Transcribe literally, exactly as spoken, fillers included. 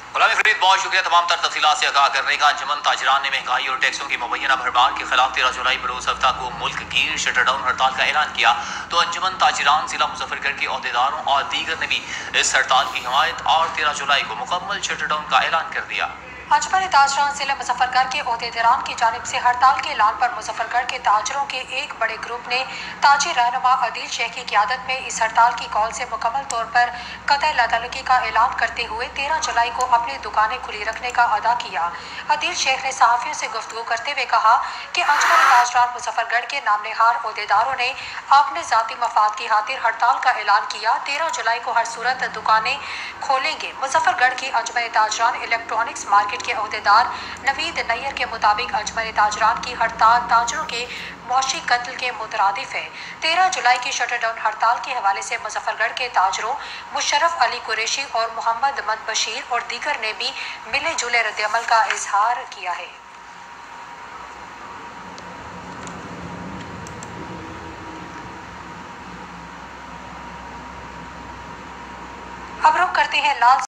गुलामी फरीद, बहुत शुक्रिया तमाम तर तफसीलात से आगाह करने का। अंजुमन ताजरान ने महंगाई और टैक्सों की मुबैना भरमार के खिलाफ तेरह जुलाई बरोज हफ्ता को मुल्क गिर शटरडाउन हड़ताल का ऐलान किया तो अंजुमन ताजरान जिला मुजफ्फरगढ़ के अहदेदारों और दीगर ने भी इस हड़ताल की हिमायत और तेरह जुलाई को मुकम्मल शटरडाउन का ऐलान कर दिया। अंजुमन ताजरान जिला मुजफ्फरगढ़ के अहदेदारान की जानिब से हड़ताल के ऐलान पर मुजफ्फरगढ़ के ताजरों के एक बड़े ग्रुप ने ताजी रहनुमा अदील शेख की क़यादत में इस हड़ताल की कॉल से मुकम्मल तौर पर कतई लातलगी का ऐलान करते हुए तेरह जुलाई को अपनी दुकानें खुली रखने का अदा किया। अदील शेख ने सहाफ़ियों से गुफ्तगू करते हुए कहा कि अंजुमन ताजरान मुजफ्फरगढ़ के नामनिहार अहदेदारों ने अपने ज़ाती मफाद की खातिर हड़ताल का ऐलान किया। तेरह जुलाई को हर सूरत दुकानें खोलेंगे। मुजफ्फरगढ़ की अंजुमन ताजरान इलेक्ट्रॉनिक्स मार्केट के अहदेदार नवीद नैयर के मुताबिक अंजुमन ताजरान की हड़ताल ताजरों के मौशी कत्ल के मुतरादिफ है। तेरह जुलाई की शटरडाउन हड़ताल के हवाले से मुजफ्फरगढ़ के ताजरों मुशर्रफ अली कुरैशी और मोहम्मद मद बशीर और दीगर ने भी मिले जुले रद्दअमल का इजहार किया है। अब रुख करते हैं लाल